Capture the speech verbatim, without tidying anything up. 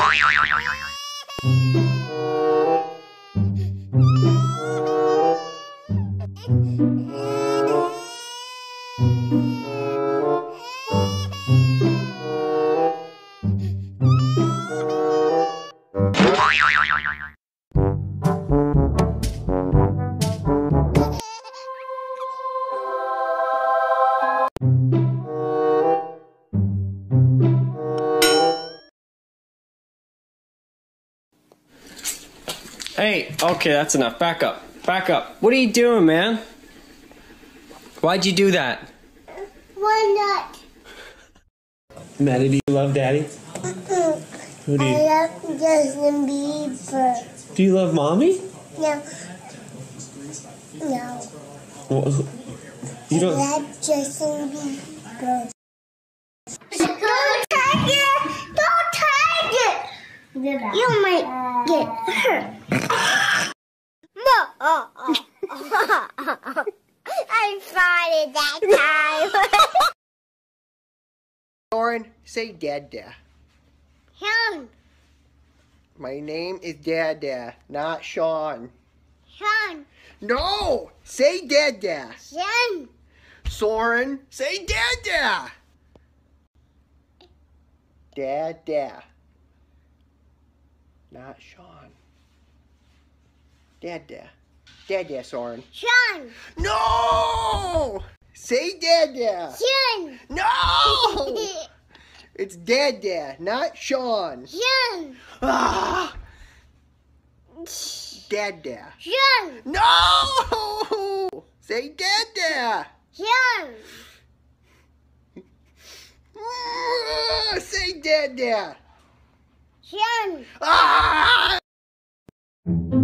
Hey, okay, that's enough. Back up. Back up. What are you doing, man? Why'd you do that? Why not? Maddie, do you love Daddy? Who do you? I love Justin Bieber. Do you love Mommy? No. No. Well, you don't. I love Justin Bieber. Don't take it! Don't take it! You might get hurt. I farted that time. Soren, say Dada. Sean. My name is Dada, not Sean. Sean. No! Say Dada. Sean. Soren, say Dada. Dada. Not Sean. Dada. Dada, Soren. Sean. No! Say Dada. Sean. No! It's Dada, not Sean. Sean. Ah! Dada. Sean. No! Say Dada. Sean. Ah, say Dada. Sean. Ah!